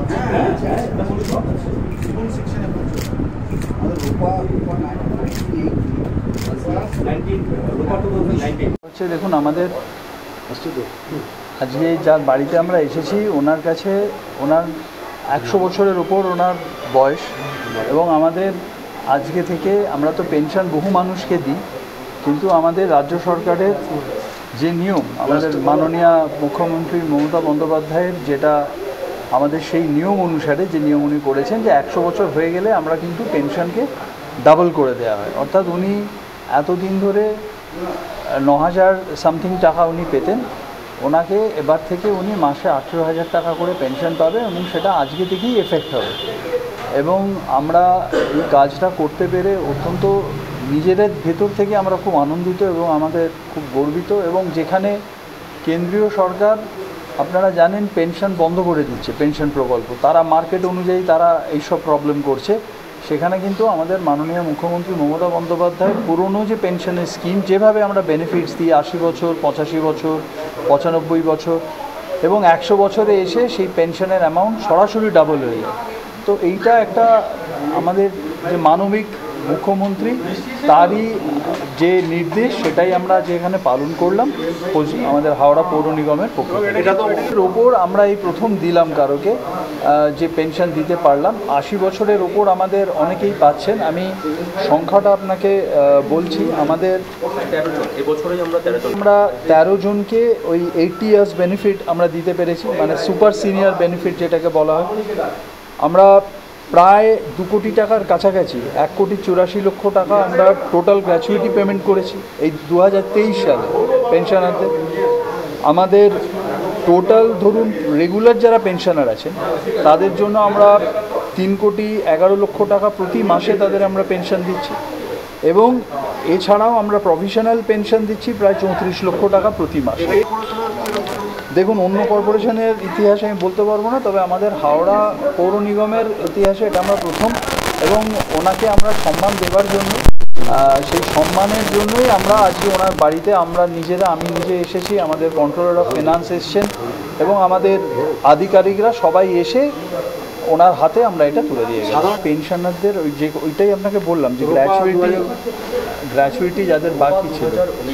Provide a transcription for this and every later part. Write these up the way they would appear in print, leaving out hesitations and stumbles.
দেখুন আমাদের আজকে যার বাড়িতে আমরা এসেছি ওনার কাছে ওনার 100 বছরের উপর ওনার বয়স এবং আমাদের আজকে থেকে আমরা তো পেনশন বহু মানুষকে দিই, কিন্তু আমাদের রাজ্য সরকারের যে নিয়ম, আমাদের মাননীয় মুখ্যমন্ত্রী মমতা বন্দ্যোপাধ্যায়ের যেটা আমাদের সেই নিয়ম অনুসারে যে নিয়ম উনি করেছেন যে 100 বছর হয়ে গেলে আমরা কিন্তু পেনশনকে ডাবল করে দেওয়া হয়। অর্থাৎ উনি এতদিন ধরে 9,000 সামথিং টাকা উনি পেতেন, ওনাকে এবার থেকে উনি মাসে 18,000 টাকা করে পেনশন পাবে এবং সেটা আজকে থেকেই এফেক্ট হবে। এবং আমরা এই কাজটা করতে পেরে অত্যন্ত নিজেদের ভেতর থেকে আমরা খুব আনন্দিত এবং আমাদের খুব গর্বিত। এবং যেখানে কেন্দ্রীয় সরকার আপনারা জানেন পেনশন বন্ধ করে দিচ্ছে, পেনশন প্রকল্প তারা মার্কেট অনুযায়ী তারা এইসব প্রবলেম করছে, সেখানে কিন্তু আমাদের মাননীয় মুখ্যমন্ত্রী মমতা বন্দ্যোপাধ্যায় পুরনো যে পেনশনের স্কিম যেভাবে আমরা বেনিফিটস দিই 80 বছর, 85 বছর, 95 বছর এবং 100 বছরে এসে সেই পেনশনের অ্যামাউন্ট সরাসরি ডাবল হয়ে যায়। তো এইটা একটা আমাদের যে মানবিক মুখ্যমন্ত্রী তারই যে নির্দেশ সেটাই আমরা যেখানে পালন করলাম আমাদের হাওড়া পৌর নিগমের পক্ষ থেকে। এটা তো ওপর আমরা এই প্রথম দিলাম কারোকে যে পেনশন দিতে পারলাম। 80 বছরের ওপর আমাদের অনেকেই পাচ্ছেন, আমি সংখ্যাটা আপনাকে বলছি। আমাদের 13 জন, এবছরেই আমরা 13 জনকে ওই 80 ইয়ার্স বেনিফিট আমরা দিতে পেরেছি, মানে সুপার সিনিয়র বেনিফিট যেটাকে বলা হয়। আমরা প্রায় 2 কোটি টাকার কাছাকাছি 1,84,00,000 টাকা আমরা টোটাল গ্র্যাচুইটি পেমেন্ট করেছি এই 2023 সালে পেনশনারদের। আমাদের টোটাল ধরুন রেগুলার যারা পেনশনার আছেন তাদের জন্য আমরা 3,11,00,000 টাকা প্রতি মাসে তাদের আমরা পেনশন দিচ্ছি এবং এছাড়াও আমরা প্রফেশনাল পেনশন দিচ্ছি প্রায় 34 লক্ষ টাকা প্রতি মাসে। দেখুন অন্য কর্পোরেশনের ইতিহাসে আমি বলতে পারবো না, তবে আমাদের হাওড়া পৌর নিগমের ইতিহাসে এটা আমরা প্রথম এবং ওনাকে আমরা সম্মান দেবার জন্য সেই সম্মানের জন্যই আমরা আজকে ওনার বাড়িতে আমি নিজে এসেছি, আমাদের কন্ট্রোলার অফ ফিনান্স এসছেন এবং আমাদের আধিকারিকরা সবাই এসে ওনার হাতে আমরা এটা তুলে দিয়ে গেলাম। পেনশনারদের ওইটাই আপনাকে বললাম যে গ্র্যাচুইটি যাদের বাকি ছিল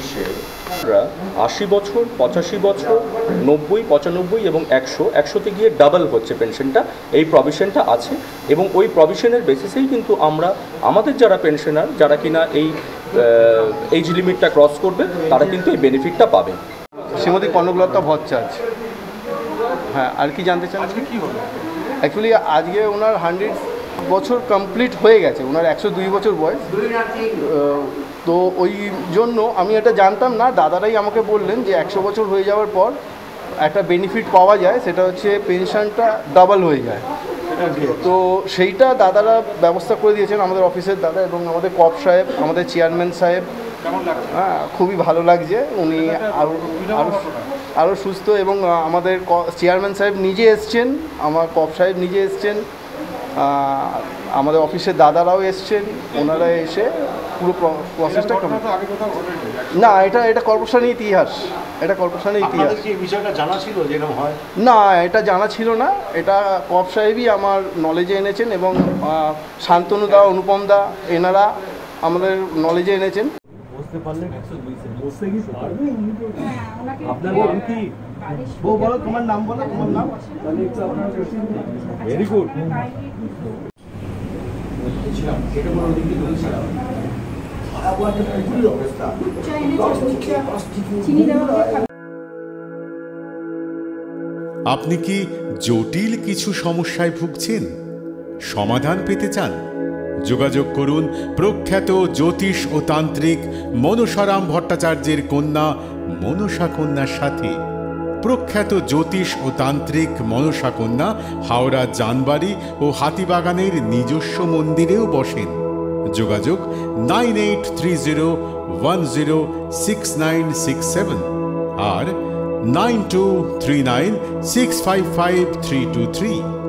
80 বছর, 85 বছর, 90, 95 এবং 100তে গিয়ে ডাবল হচ্ছে পেনশনটা, এই প্রভিশনটা আছে এবং ওই প্রভিশনের বেসিসেই কিন্তু আমরা আমাদের যারা পেনশনার যারা কিনা এই এজ লিমিটটা ক্রস করবে তারা কিন্তু এই বেনিফিটটা পাবে। শ্রীমতী কনকলতা ভট্টাচার্য। হ্যাঁ, আর কি জানতে চান? আজকে কী হলো? অ্যাকচুয়ালি আজকে ওনার 100 বছর কমপ্লিট হয়ে গেছে, ওনার 102 বছর বয়স। তো ওই জন্য আমি এটা জানতাম না, দাদারাই আমাকে বললেন যে 100 বছর হয়ে যাওয়ার পর একটা বেনিফিট পাওয়া যায়, সেটা হচ্ছে পেনশনটা ডাবল হয়ে যায়। তো সেইটা দাদারা ব্যবস্থা করে দিয়েছেন, আমাদের অফিসের দাদা এবং আমাদের কপ সাহেব, আমাদের চেয়ারম্যান সাহেব। হ্যাঁ, খুবই ভালো লাগছে, উনি আরও সুস্থ এবং আমাদের চেয়ারম্যান সাহেব নিজে এসছেন, আমার কপ সাহেব নিজে এসছেন, আমাদের অফিসের দাদারাও এসছেন, ওনারা এসে পুরো প্রসেসটা না, এটা কর্পোরেশনের ইতিহাস, এটা কর্পোরেশনের ইতিহাস। বিষয়টা জানা ছিল যেরকম হয়? না, এটা জানা ছিল না, এটা কপ সাহেবই আমার নলেজে এনেছেন এবং শান্তনু দা, অনুপম দা এনারা আমাদের নলেজে এনেছেন। বুঝতে পারলেন? বুঝতে কি পারবে? আপনার নাম কি? বলো তোমার নাম, বলো তোমার নাম। Very good. আপনি কি জটিল কিছু সমস্যায় ভুগছেন? সমাধান পেতে চান? যোগাযোগ করুন প্রখ্যাত জ্যোতিষ ও তান্ত্রিক মনসারাম ভট্টাচার্যের কন্যা মনসা কন্যার সাথে। প্রখ্যাত জ্যোতিষ ও তান্ত্রিক মনসা কন্যা হাওড়া জানবাড়ি ও হাতিবাগানের নিজস্ব মন্দিরেও বসেন। যোগাযোগ 9830106967 আর 9239655323।